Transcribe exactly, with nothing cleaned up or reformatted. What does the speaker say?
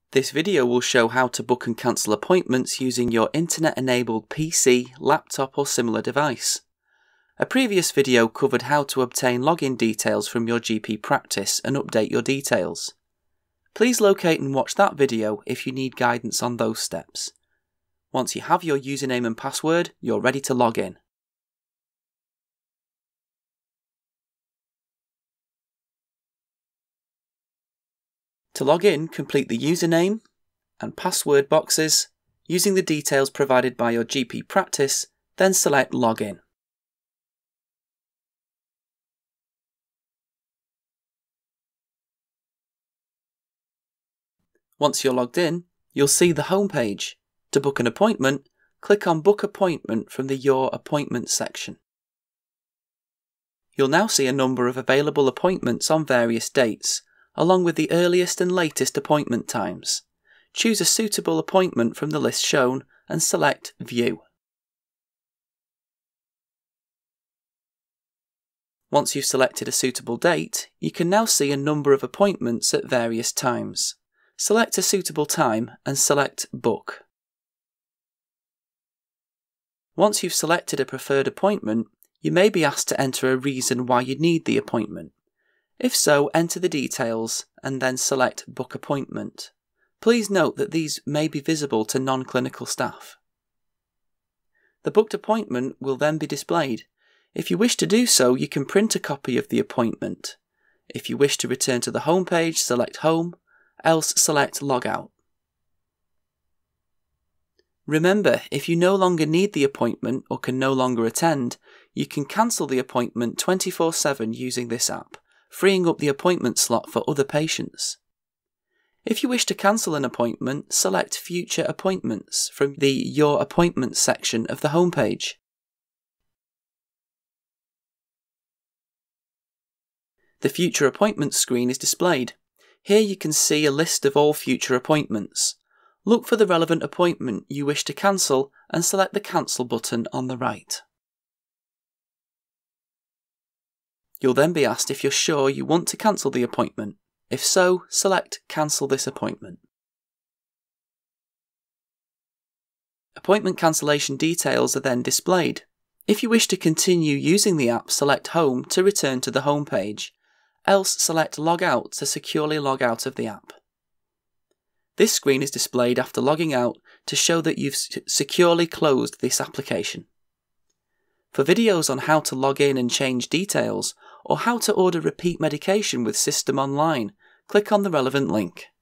This video will show how to book and cancel appointments using your internet-enabled P C, laptop or similar device. A previous video covered how to obtain login details from your G P practice and update your details. Please locate and watch that video if you need guidance on those steps. Once you have your username and password, you're ready to log in. To log in, complete the username and password boxes using the details provided by your G P practice, then select Login. Once you're logged in, you'll see the home page. To book an appointment, click on Book Appointment from the Your Appointments section. You'll now see a number of available appointments on various dates, along with the earliest and latest appointment times. Choose a suitable appointment from the list shown and select View. Once you've selected a suitable date, you can now see a number of appointments at various times. Select a suitable time and select Book. Once you've selected a preferred appointment, you may be asked to enter a reason why you need the appointment. If so, enter the details and then select Book Appointment. Please note that these may be visible to non-clinical staff. The booked appointment will then be displayed. If you wish to do so, you can print a copy of the appointment. If you wish to return to the home page, select Home, else select Log Out. Remember, if you no longer need the appointment or can no longer attend, you can cancel the appointment twenty-four seven using this app, freeing up the appointment slot for other patients. If you wish to cancel an appointment, select Future Appointments from the Your Appointments section of the homepage. The Future Appointments screen is displayed. Here you can see a list of all future appointments. Look for the relevant appointment you wish to cancel and select the Cancel button on the right. You'll then be asked if you're sure you want to cancel the appointment. If so, select Cancel this appointment. Appointment cancellation details are then displayed. If you wish to continue using the app, select Home to return to the home page, else select Log Out to securely log out of the app. This screen is displayed after logging out to show that you've securely closed this application. For videos on how to log in and change details, or how to order repeat medication with SystmOnline, click on the relevant link.